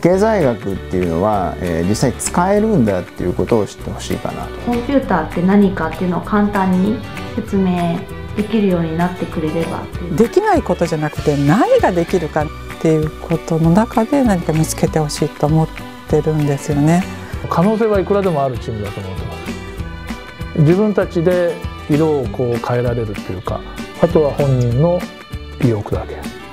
経済学っていうのは、実際使えるんだっていうことを知ってほしいかなと。 コンピューターって何かっていうのを簡単に説明できるようになってくれればっていう。 できないことじゃなくて何ができるかっていうことの中で何か見つけてほしいと思ってるんですよね。 可能性はいくらでもあるチームだと思ってます。自分たちで色をこう変えられるっていうか、あとは本人の意欲だけ。